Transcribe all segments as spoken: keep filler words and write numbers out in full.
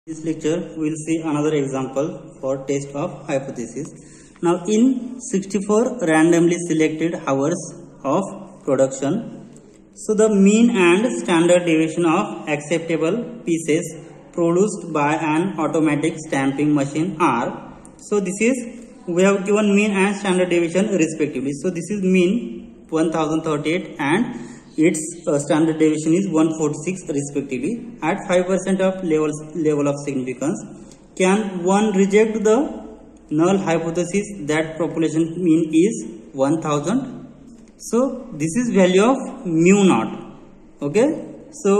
In this lecture, we will see another example for test of hypothesis. Now, in sixty-four randomly selected hours of production, so the mean and standard deviation of acceptable pieces produced by an automatic stamping machine are. So, this is we have given mean and standard deviation respectively. So, this is mean one thousand thirty-eight and its uh, standard deviation is one forty-six respectively. At five percent of levels, level of significance, can one reject the null hypothesis that population mean is one thousand? So this is value of mu naught. Okay, so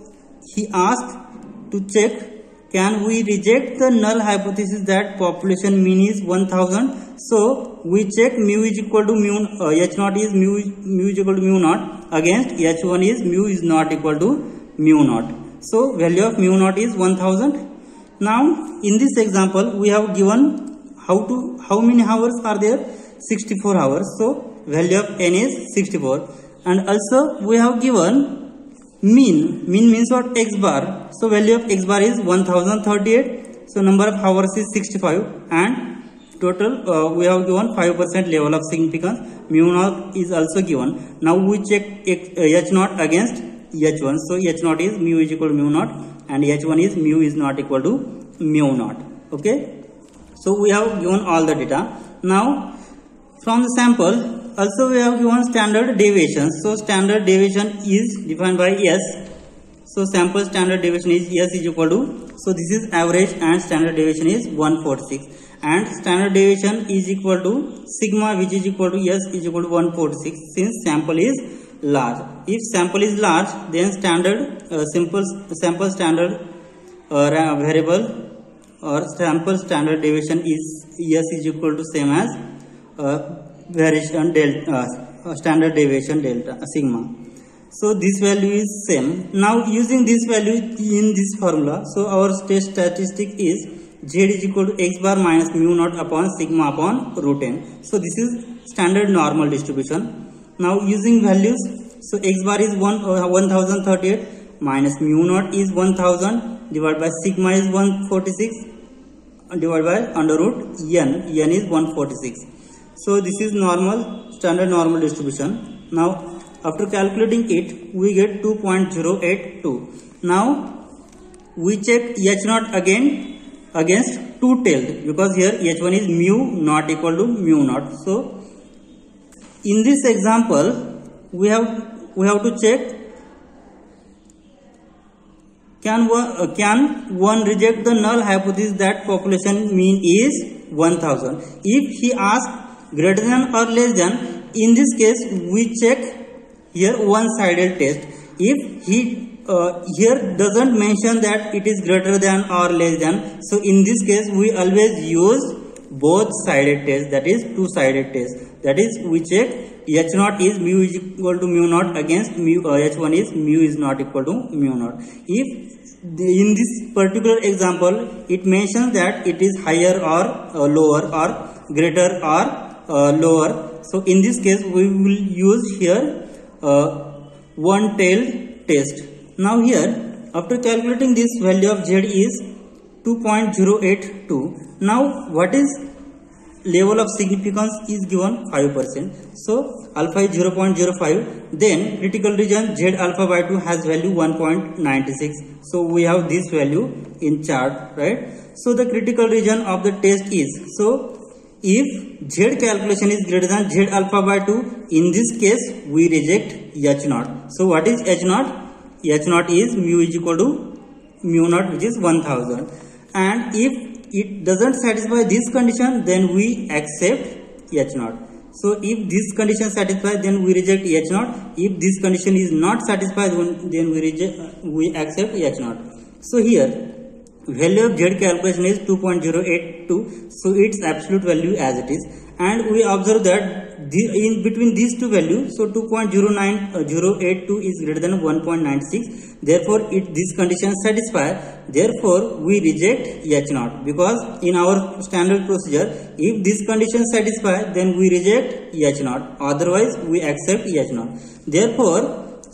he asked to check, can we reject the null hypothesis that population mean is one thousand? So we check mu is equal to mu, uh, h naught is mu, mu is equal to mu naught against h one is mu is not equal to mu naught. So value of mu naught is one thousand. Now in this example we have given how to how many hours are there? sixty-four hours. So value of n is sixty-four, and also we have given mean. Mean means what? X bar. So value of x bar is one thousand thirty-eight. So number of hours is sixty-five, and total uh, we have given five percent level of significance. Mu naught is also given. Now we check x, uh, h naught against h one. So h naught is mu is equal to mu naught, and h one is mu is not equal to mu naught. Okay. So we have given all the data. Now from the sample also we have given standard deviation. So standard deviation is defined by S. So sample standard deviation is S is equal to, so this is average and standard deviation is one forty-six, and standard deviation is equal to sigma, which is equal to S is equal to one forty-six, since sample is large. If sample is large, then standard uh, simple sample standard uh, variable or sample standard deviation is S is equal to same as uh, variation delta uh, standard deviation delta uh, sigma. So this value is same. Now using this value in this formula, so our test statistic is Z is equal to x bar minus mu naught upon sigma upon root n. So this is standard normal distribution. Now using values, so x bar is one uh, one thousand thirty-eight minus mu naught is one thousand divided by sigma is one forty-six divided by under root n. N is one forty-six. So this is normal standard normal distribution. Now after calculating it, we get two point zero eight two. Now we check h naught again against two-tailed, because here h one is mu not equal to mu naught. So in this example we have we have to check, can one, uh, can one reject the null hypothesis that population mean is one thousand? If he asks greater than or less than, in this case we check here one-sided test. If he uh, here doesn't mention that it is greater than or less than, so in this case we always use both-sided test, that is two-sided test. That is, we check h naught is mu is equal to mu naught against mu uh, h one is mu is not equal to mu naught. If the, in this particular example it mentions that it is higher or uh, lower or greater or uh, lower, so in this case we will use here Uh, one-tailed test. Now here after calculating this, value of Z is two point zero eight two. Now what is level of significance is given five percent. So alpha is zero point zero five. Then critical region Z alpha by two has value one point nine six. So we have this value in chart, right? So the critical region of the test is, so if Z calculation is greater than Z alpha by two, in this case we reject h naught. So what is h naught? H naught is mu is equal to mu naught, which is one thousand. And if it doesn't satisfy this condition, then we accept h naught. So if this condition satisfies, then we reject h naught. If this condition is not satisfied, then we reject we accept h naught. So here value of Z calculation is two point zero eight two, so its absolute value as it is, and we observe that the, in between these two values, so two point zero nine zero eight two is greater than one point nine six, therefore it this condition satisfies, therefore we reject h naught, because in our standard procedure if this condition satisfies then we reject h naught, otherwise we accept h naught. Therefore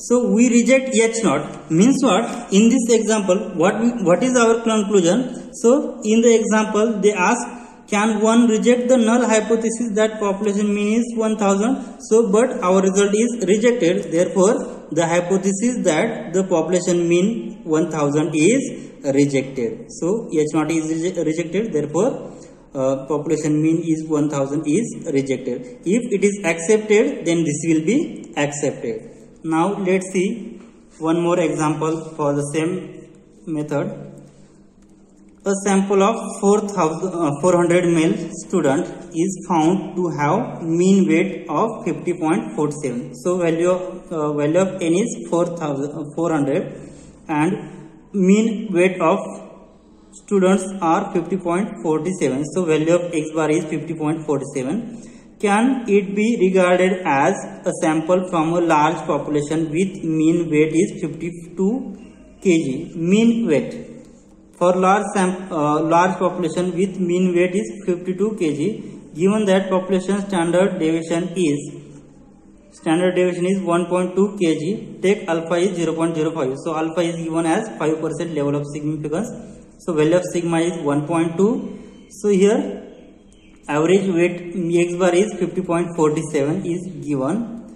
So we reject H naught. Means what? In this example, what we, what is our conclusion? So in the example, they ask, can one reject the null hypothesis that population mean is one thousand? So but our result is rejected. Therefore, the hypothesis that the population mean one thousand is rejected. So H naught is rejected. Therefore, uh, population mean is one thousand is rejected. If it is accepted, then this will be accepted. Now let's see one more example for the same method. A sample of four thousand, uh, four hundred male student is found to have mean weight of fifty point four seven. So value of, uh, value of n is four thousand, uh, four hundred and mean weight of students are fifty point four seven. So value of x bar is fifty point four seven. Can it be regarded as a sample from a large population with mean weight is fifty-two kilograms? Mean weight for large sam uh, large population with mean weight is fifty-two kilograms. Given that population standard deviation is standard deviation is one point two kilograms, take alpha is zero point zero five. So alpha is given as five percent level of significance. So value of sigma is one point two. So here average weight x bar is fifty point four seven is given.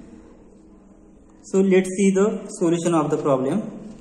So let's see the solution of the problem.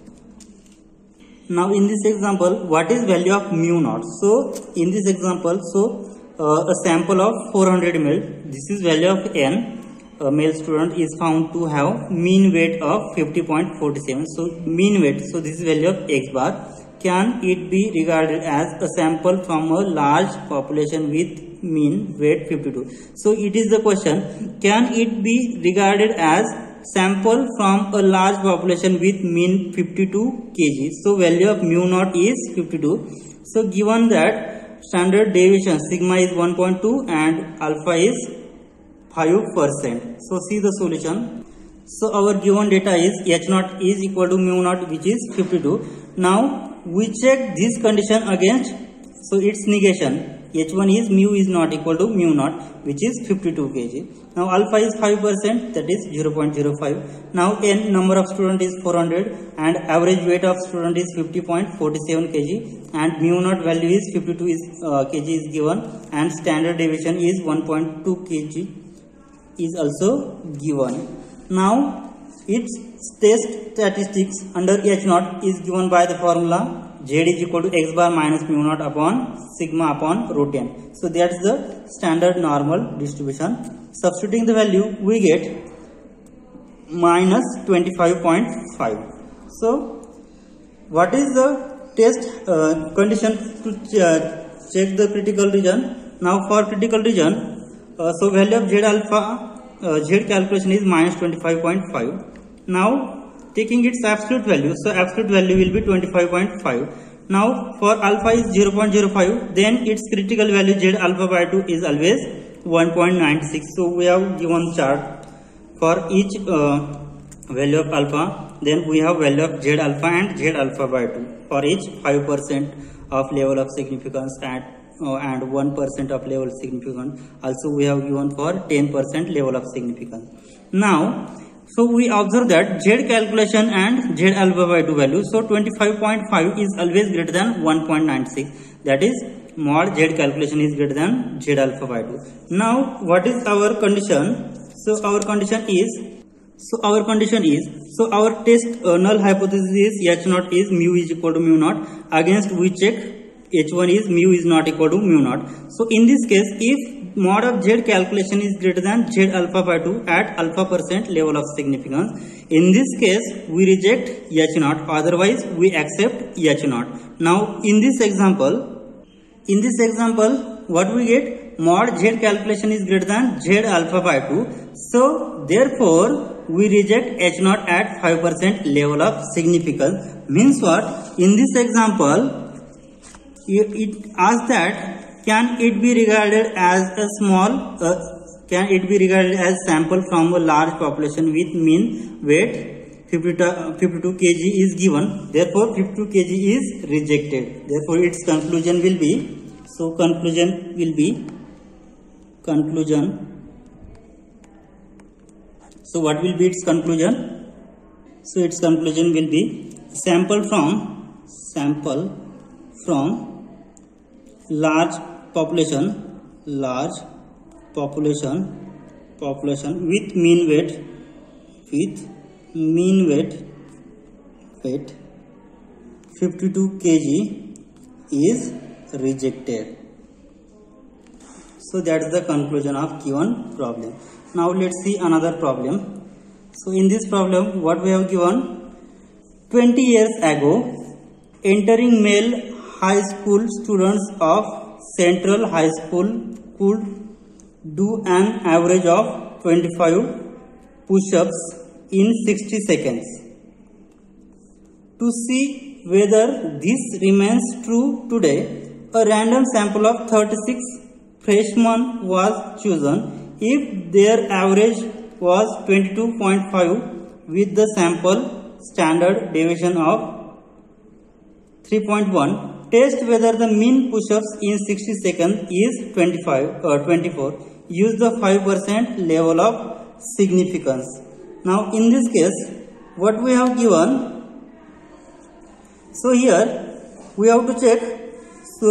Now in this example, what is value of mu naught? So in this example, so uh, a sample of four hundred male, this is value of n, a male student is found to have mean weight of fifty point four seven. So mean weight, so this is value of x bar. Can it be regarded as a sample from a large population with mean weight fifty-two? So it is the question, can it be regarded as sample from a large population with mean fifty-two kilograms? So value of mu naught is fifty-two. So given that standard deviation sigma is one point two and alpha is five percent. So see the solution. So our given data is H naught is equal to mu naught, which is fifty-two. Now we check this condition against, so its negation. H one is mu is not equal to mu naught, which is fifty-two kilograms. Now alpha is five percent, that is zero point zero five. Now n number of student is four hundred and average weight of student is fifty point four seven kilograms and mu naught value is fifty-two is, uh, kg is given and standard deviation is one point two kilograms is also given. Now its test statistics under H naught is given by the formula Z is equal to x bar minus mu naught upon sigma upon root n. So that's the standard normal distribution. Substituting the value, we get minus twenty-five point five. So what is the test uh, condition to ch uh, check the critical region? Now for critical region, uh, so value of Z alpha, uh, Z calculation is minus twenty-five point five. Now taking its absolute value, so absolute value will be twenty-five point five. Now for alpha is zero point zero five, then its critical value Z alpha by two is always one point nine six. So we have given chart for each uh, value of alpha, then we have value of Z alpha and Z alpha by two for each five percent of level of significance at uh, and one percent of level of significance. Also we have given for ten percent level of significance. Now so we observe that Z calculation and Z alpha by two value. So twenty-five point five is always greater than one point nine six. That is mod Z calculation is greater than Z alpha by two. Now what is our condition? So our condition is, so our condition is, so our test uh, null hypothesis is H naught is mu is equal to mu naught. Against we check H one is mu is not equal to mu naught. So in this case, if mod of Z calculation is greater than Z alpha by two at alpha percent level of significance, in this case we reject H naught, otherwise we accept H naught. Now in this example, in this example what we get, mod Z calculation is greater than Z alpha by two, so therefore we reject H naught at five percent level of significance. Means what? In this example it asks that can it be regarded as a small, uh, can it be regarded as sample from a large population with mean weight fifty-two kilograms is given, therefore fifty-two kilograms is rejected. Therefore its conclusion will be, so conclusion will be, conclusion, so what will be its conclusion? So its conclusion will be sample from sample from large population large population population with mean weight with mean weight weight fifty-two kilograms is rejected. So that is the conclusion of given problem. Now let's see another problem. So in this problem what we have given, twenty years ago entering male high school students of Central High School could do an average of twenty-five push-ups in sixty seconds. To see whether this remains true today, a random sample of thirty-six freshmen was chosen. If their average was twenty-two point five with the sample standard deviation of three point one, test whether the mean push-ups in sixty seconds is twenty-five or twenty-four. Use the five percent level of significance. Now in this case what we have given, so here we have to check. So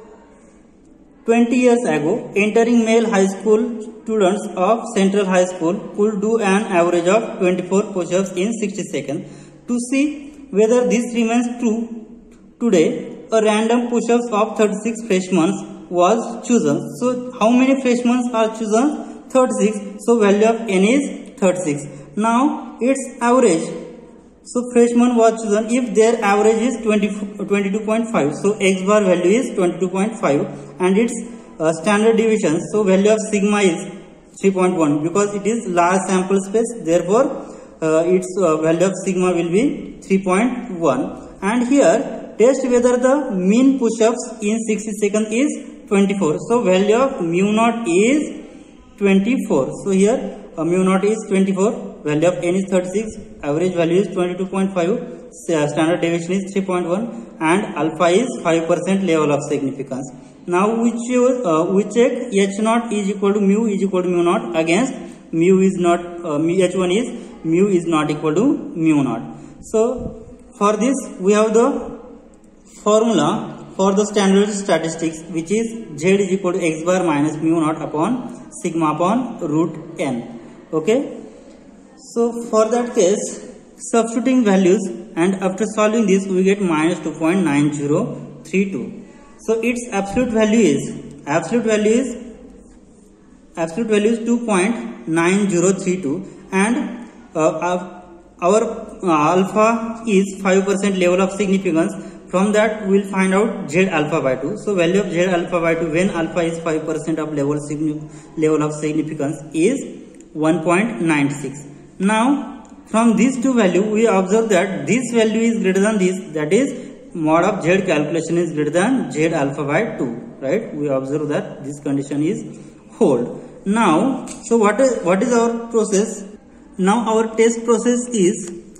twenty years ago entering male high school students of Central High School could do an average of twenty-four push-ups in sixty seconds. To see whether this remains true today, a random push-ups of thirty-six freshmen was chosen. So how many freshmen are chosen? thirty-six. So value of n is thirty-six. Now its average. So freshman was chosen if their average is twenty-two point five. So x bar value is twenty-two point five and its uh, standard deviation. So value of sigma is three point one because it is large sample space. Therefore uh, its uh, value of sigma will be three point one. And here test whether the mean push-ups in sixty seconds is twenty-four. So value of mu naught is twenty-four. So here uh, mu naught is twenty-four. Value of n is thirty-six, average value is twenty-two point five, standard deviation is three point one and alpha is five percent level of significance. Now we, choose, uh, we check h naught is equal to mu is equal to mu naught against mu is not, uh, h one is mu is not equal to mu naught. So for this we have the formula for the standard statistics, which is z is equal to x bar minus mu naught upon sigma upon root n. Okay. So for that case, substituting values and after solving this we get minus two point nine zero three two. So its absolute value is absolute value is absolute value is two point nine zero three two and uh, our uh, alpha is five percent level of significance. From that we will find out z alpha by two. So value of z alpha by two when alpha is five percent of level level of significance is one point nine six. Now from these two value we observe that this value is greater than this, that is mod of z calculation is greater than z alpha by two, right? We observe that this condition is hold. Now so what is what is our process? Now our test process is,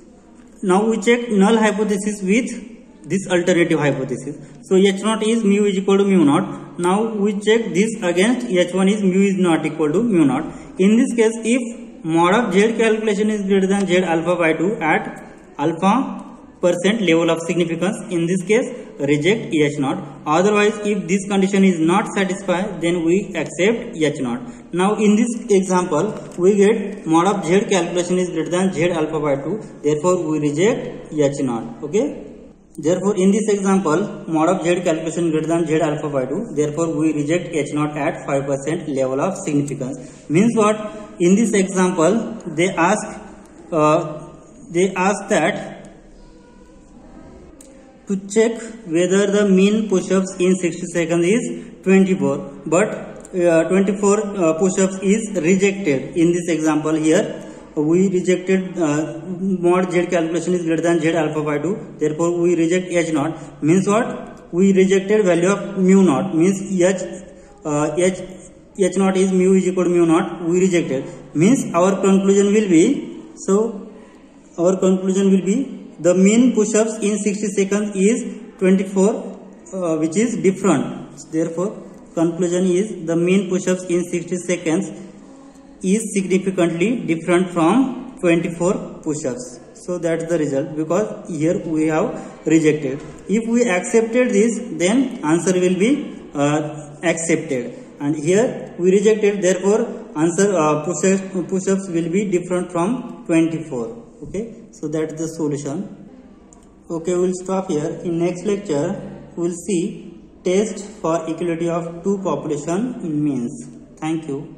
now we check null hypothesis with this alternative hypothesis. So h naught is mu is equal to mu naught. Now we check this against h one is mu is not equal to mu naught. In this case, if mod of z calculation is greater than z alpha by two at alpha percent level of significance, in this case reject h naught. Otherwise if this condition is not satisfied, then we accept h naught. Now in this example we get mod of z calculation is greater than z alpha by two, therefore we reject h naught. Okay. Therefore in this example mod of z calculation greater than z alpha by two, therefore we reject h naught at five percent level of significance. Means what? In this example they ask uh, they ask that to check whether the mean push-ups in sixty seconds is twenty-four, but uh, twenty-four uh, push-ups is rejected. In this example here we rejected uh, mod z calculation is greater than z alpha by two, therefore we reject h naught. Means what? We rejected value of mu naught, means h uh, h h naught is mu is equal to mu naught, we rejected. Means our conclusion will be, so our conclusion will be the mean push-ups in sixty seconds is twenty-four, uh, which is different. Therefore conclusion is the mean push-ups in sixty seconds is significantly different from twenty-four push-ups. So that's the result, because here we have rejected. If we accepted this, then answer will be uh, accepted, and here we rejected, therefore answer uh, push-ups, push-ups will be different from twenty-four. Okay, so that's the solution. Okay, we'll stop here. In next lecture we'll see test for equality of two population in means. Thank you.